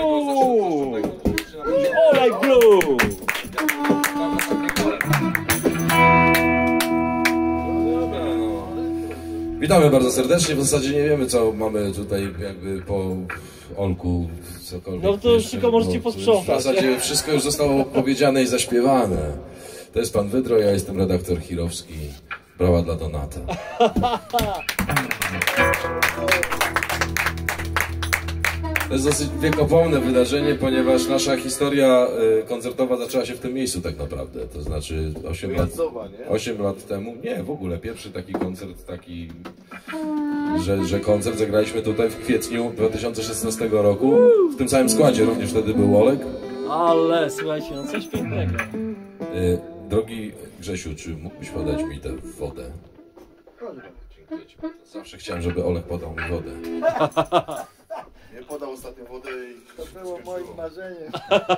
Olej Blue! Witamy bardzo serdecznie. W zasadzie nie wiemy, co mamy tutaj jakby po Olku, cokolwiek. No to już tylko możecie posprzątać. W zasadzie wszystko już zostało powiedziane i zaśpiewane. To jest pan Wydro, ja jestem redaktor Chirowski. Brawa dla Donata. To jest dosyć wiekopomne wydarzenie, ponieważ nasza historia koncertowa zaczęła się w tym miejscu tak naprawdę. To znaczy 8 lat temu, nie, w ogóle pierwszy taki koncert, że koncert zagraliśmy tutaj w kwietniu 2016 roku. W tym samym składzie również wtedy był Olek. Ale słuchajcie, no coś pięknego. Drogi Grzesiu, czy mógłbyś podać mi tę wodę? Dziękuję ci bardzo. Zawsze chciałem, żeby Olek podał mi wodę. Nie podał ostatnio wodę i... To było moim marzeniem.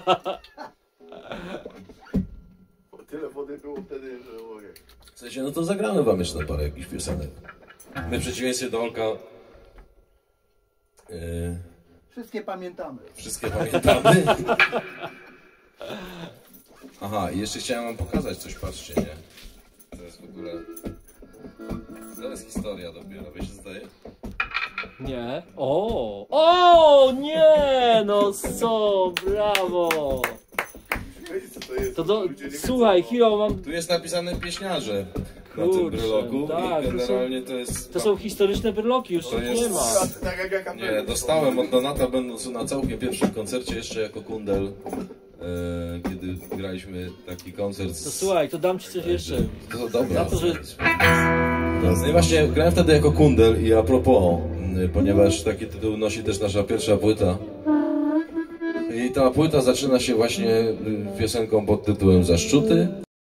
Tyle wody było wtedy, że mogę. W sensie, no to zagramy wam jeszcze na parę jakichś piosenek. My w przeciwieństwie do Olka... Wszystkie pamiętamy. Wszystkie pamiętamy. Aha, i jeszcze chciałem wam pokazać coś, patrzcie, nie? To jest w ogóle... To jest historia dopiero, wiesz, zdaje? Nie. O, nie, no co, brawo. Co to jest? Słuchaj, Hiro, mam... Tu jest napisane pieśniarze na tym Kurczę, brylogu tak, i generalnie to jest... To są historyczne bryloki, już ich jest- nie ma. Tak jak jaka Nie, dostałem od Donata, będąc na całkiem pierwszym koncercie, jeszcze jako kundel, kiedy graliśmy taki koncert To słuchaj, to dam ci coś jeszcze. To dobra. Za to, że... No i właśnie grałem wtedy jako kundel i a propos, ponieważ taki tytuł nosi też nasza pierwsza płyta. I ta płyta zaczyna się właśnie piosenką pod tytułem Zaszczuty.